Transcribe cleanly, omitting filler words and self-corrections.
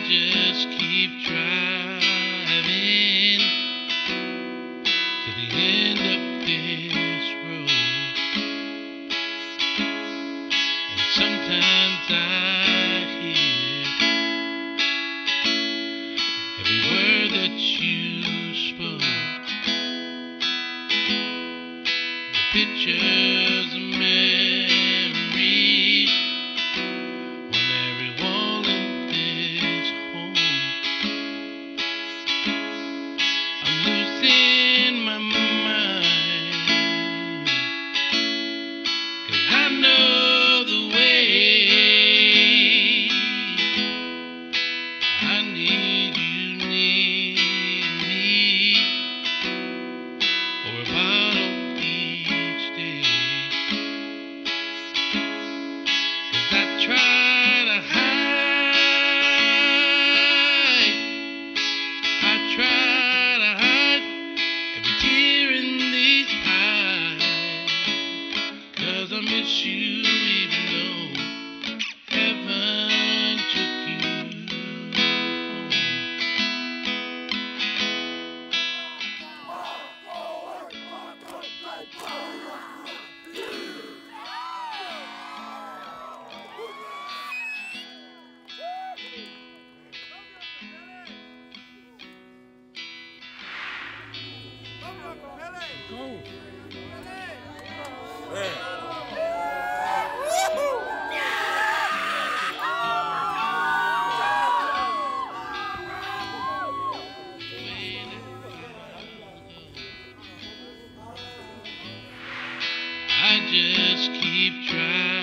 just keep driving to the end of this road. And sometimes I hear every word that you spoke. The pictures and memories on every wall in this home. I'm losing my mind, 'cause I know the way. I need you, need me, or a bottle each day. 'Cause I try to hide, I try to hide every tear in these eyes. 'Cause I miss you even though heaven took you home. I just keep trying